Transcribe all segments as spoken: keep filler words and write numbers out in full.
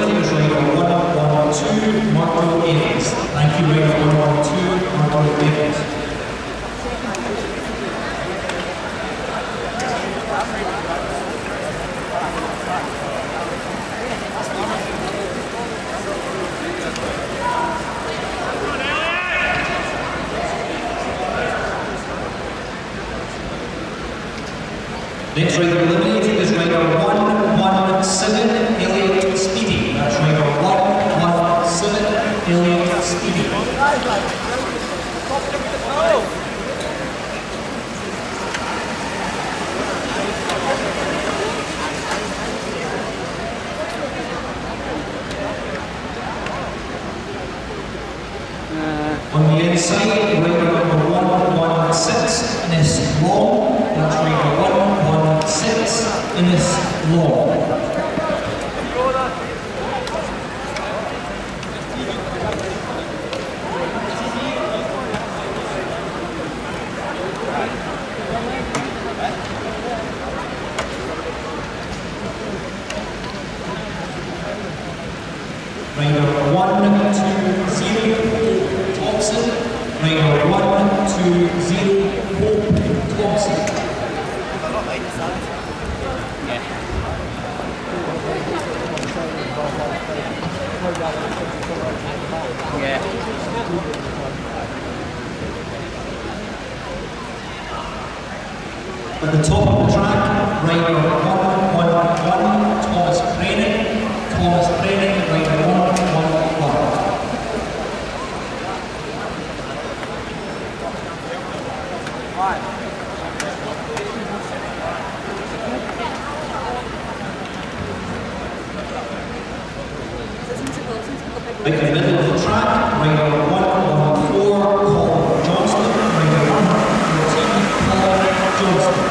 is rider one one two, Marco Evans. Thank you, rider one one two, Marco Evans. Next rider eliminated is rider one one seven, Elliot Speedy. That's rider one one seven, Elliot Speedy. Uh, On the inside, rider number one one six, Ines Long. That's rider one one six, Ines Long. Rider one two zero, Thompson. Rider one two zero, Hope Thompson. Yeah. At the top of the track, rider one one one, Thomas Brennan. Thomas Brennan, rider one one one. In the middle of the track, rider one one four, Colin Johnston, rider one fourteen, Colin Johnston.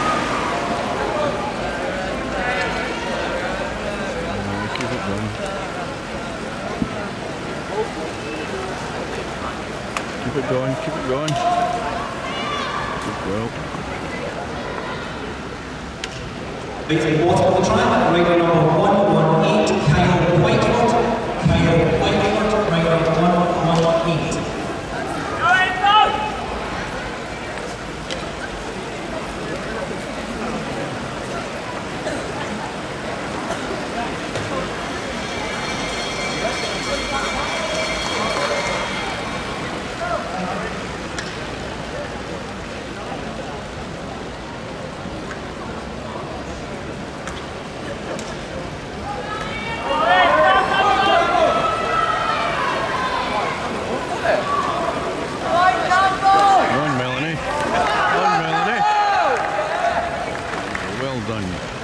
Keep it going. Keep it going, keep it going. Good well. Right at the bottom of the track, rider number one one eight, Kyle Whiteford. Kyle Whiteford, rider one one eight. Well done.